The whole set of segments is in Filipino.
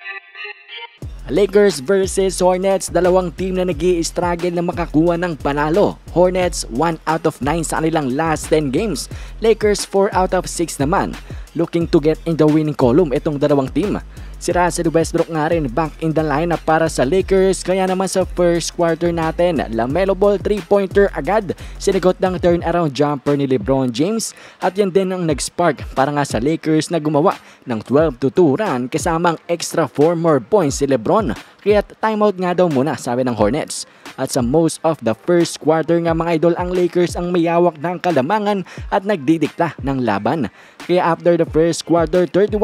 Lakers versus Hornets, dalawang team na nag-i-struggle na makakuha ng panalo. Hornets 1 out of 9 sa kanilang last 10 games. Lakers 4 out of 6 naman. Looking to get in the winning column itong dalawang team. Si Russell Westbrook nga rin back in the lineup para sa Lakers, kaya naman sa first quarter natin, LaMelo Ball 3-pointer agad, sinigot ng turnaround jumper ni LeBron James at yan din ang nag-spark para nga sa Lakers na gumawa ng 12-2 run kasamang extra 4 more points si LeBron. Kaya timeout nga daw muna, sabi ng Hornets. At sa most of the first quarter nga mga idol, ang Lakers ang mayawak ng kalamangan at nagdidikta ng laban. Kaya after the first quarter,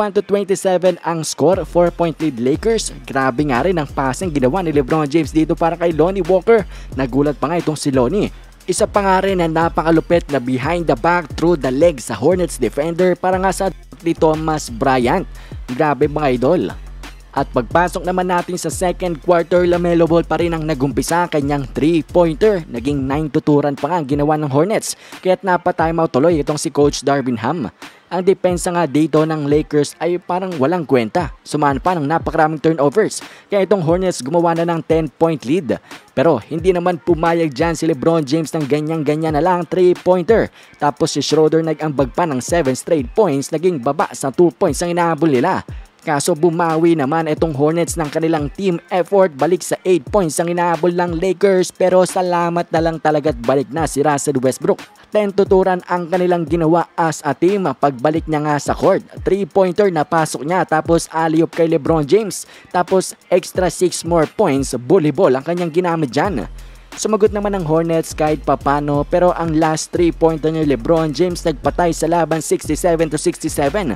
31-27 ang score, 4-point lead Lakers. Grabe nga rin ang passing ginawa ni LeBron James dito para kay Lonnie Walker. Nagulat pa nga itong si Lonnie. Isa pa nga rin na napakalupit na behind the back through the leg sa Hornets defender para nga sa ni Thomas Bryant. Grabe mga idol. At pagpasok naman natin sa second quarter, LaMelo Ball pa rin ang nagumpisa kanyang 3-pointer. Naging 9-2 run pa nga ang ginawa ng Hornets, kaya't napa-timeout tuloy itong si Coach Darvin Ham. Ang depensa nga dito ng Lakers ay parang walang kwenta. Sumaan pa ng napakaraming turnovers. Kaya itong Hornets gumawa na ng 10-point lead. Pero hindi naman pumayag dyan si LeBron James ng ganyan-ganyan na lang 3-pointer. Tapos si Schroeder nag-ambag pa ng 7 straight points, naging baba sa 2 points ang inahabol nila. Kaso bumawi naman itong Hornets ng kanilang team effort, balik sa 8 points ang inahabol ng Lakers, pero salamat na lang talaga't balik na si Russell Westbrook. 10-2 run ang kanilang ginawa as a team pagbalik niya nga sa court. 3-pointer na pasok niya, tapos alley-oop kay LeBron James, tapos extra 6 more points, bully ball ang kanyang ginamit dyan. Sumagot naman ng Hornets kahit papano, pero ang last 3-pointer ni LeBron James nagpatay sa laban 67-67.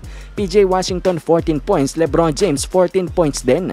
PJ Washington 14 points, LeBron James 14 points din.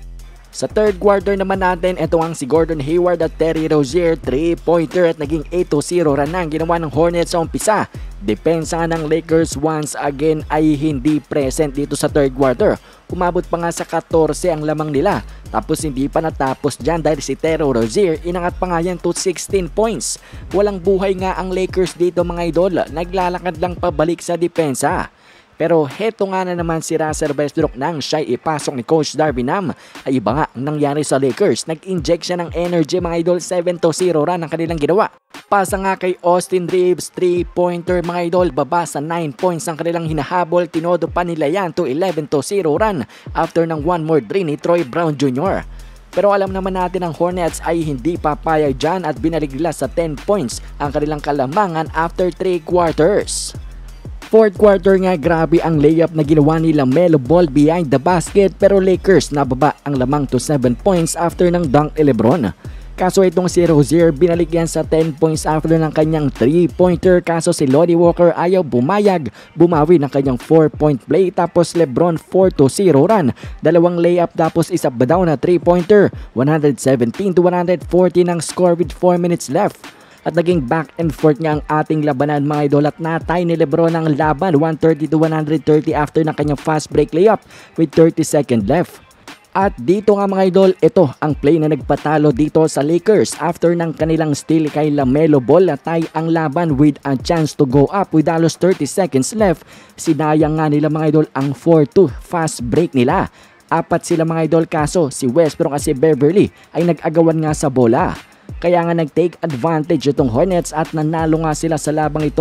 Sa third quarter naman natin, ito ang si Gordon Hayward at Terry Rozier, 3-pointer at naging 8-0 run na ang ginawa ng Hornets sa umpisa. Depensa ng Lakers once again ay hindi present dito sa third quarter. Umabot pa nga sa 14 ang lamang nila. Tapos hindi pa natapos dyan dahil si Terry Rozier inangat pa nga yan to 16 points. Walang buhay nga ang Lakers dito mga idol. Naglalakad lang pabalik sa depensa. Pero heto nga na naman si Russell Westbrook nang siya'y ipasok ni Coach Darvin Ham. Ay iba nga ang nangyari sa Lakers. Nag-inject siya ng energy mga idol, 7-0 run ang kanilang ginawa. Pasa nga kay Austin Reeves, 3-pointer mga idol, baba sa 9 points ang kanilang hinahabol. Tinodo pa nila yan to 11-0 run after ng 1 more 3 ni Troy Brown Jr. Pero alam naman natin ang Hornets ay hindi papayag dyan at binalik nila sa 10 points ang kanilang kalamangan after 3 quarters. Fourth quarter nga, grabe ang layup na ginawa ni LaMelo Ball behind the basket, pero Lakers nababa ang lamang to 7 points after ng dunk ni LeBron. Kaso itong si Rozier binalik yan sa 10 points after ng kanyang 3-pointer, kaso si Lonnie Walker ayaw bumayag, bumawi ng kanyang 4-point play, tapos LeBron 4-0 run, dalawang layup tapos isa ba daw na 3-pointer, 117-140 ng score with 4 minutes left. At naging back and forth nga ang ating labanan mga idol at natay ni LeBron ang laban 130-130 after ng kanyang fast break layup with 30 seconds left. At dito nga mga idol, ito ang play na nagpatalo dito sa Lakers after ng kanilang steal kay LaMelo Ball. Natay ang laban with a chance to go up with halos 30 seconds left. Sinayang nga nila mga idol ang 4-2 fast break nila. Apat sila mga idol, kaso si Westbrook at si Beverly ay nag-agawan nga sa bola. Kaya nga nag-take advantage itong Hornets at nanalo nga sila sa labang ito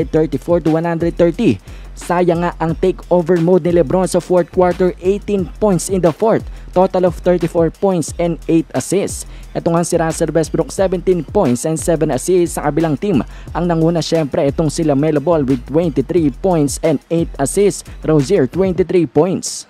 134-130. Sayang nga ang takeover mode ni LeBron sa fourth quarter, 18 points in the fourth. Total of 34 points and 8 assists. Ito nga si Russell Westbrook, 17 points and 7 assists sa kabilang team. Ang nanguna syempre itong si LaMelo Ball with 23 points and 8 assists. Rozier 23 points.